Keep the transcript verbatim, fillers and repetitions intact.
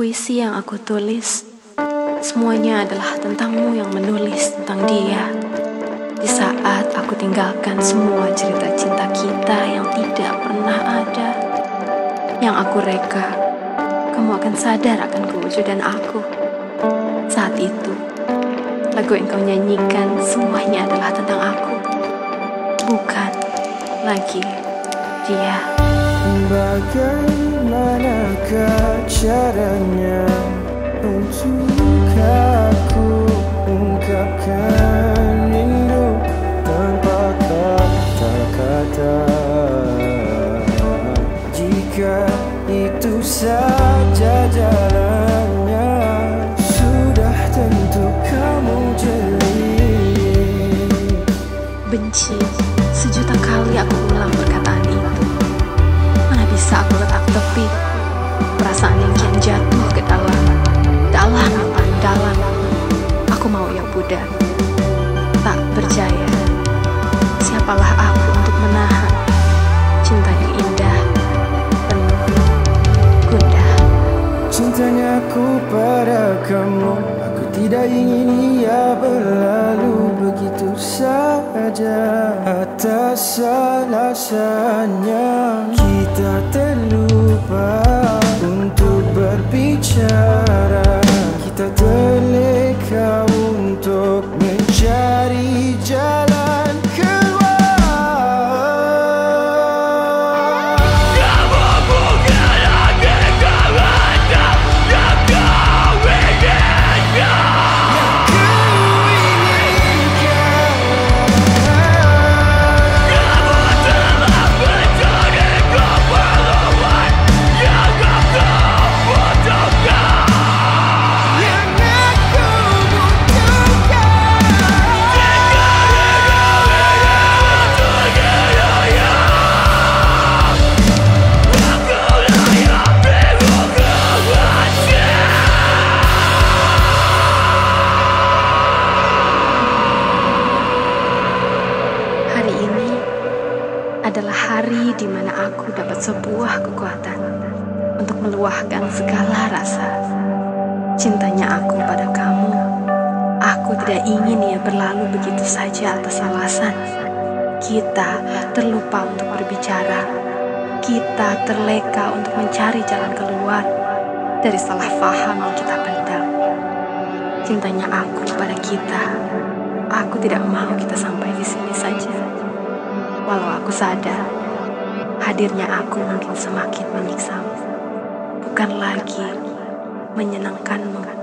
Puisi yang aku tulis, semuanya adalah tentangmu yang menulis tentang dia. Di saat aku tinggalkan semua cerita cinta kita yang tidak pernah ada, yang aku reka, kamu akan sadar akan kewujudan aku. Saat itu, lagu yang kau nyanyikan semuanya adalah tentang aku, bukan lagi dia. Bagaimanakah caranya untuk aku ungkapkan rindu tanpa kata-kata, jika itu saja jalannya, sudah tentu kamu jeli. Benci, sejuta kali aku ulang perkataan itu. Mana bisa aku letak tepi perasaan yang kian jatuh ke dalam, dalam yang paling dalam. Aku mau yang pudar, tak berjaya. Siapalah aku untuk menahan cinta yang indah, penuh gundah. Cintanya aku pada kamu, aku tidak ingin ia berlalu begitu saja. Atas alasannya kita terlupa untuk berbicara. Kita terleka untuk mencari jalan keluar. Kamu bukan lagi kawannya yang kau inginkan, Yang ku inginkan. kamu telah menjadi keperluan yang aku butuhkan. Yang aku butuhkan. Jika hidup ini untuk hidupnya, aku layak bingung kewajah. Hari ini adalah hari di mana aku dapat sebuah kekuatan untuk meluahkan segala rasa. Cintanya aku pada kamu, aku tidak ingin ia berlalu begitu saja atas alasan kita terlupa untuk berbicara. Kita terleka untuk mencari jalan keluar dari salah faham yang kita pendam. Cintanya aku pada kita, aku tidak mau kita sampai di sini saja. Walau aku sadar, hadirnya aku mungkin semakin menyiksamu, bukan lagi menyenangkanmu.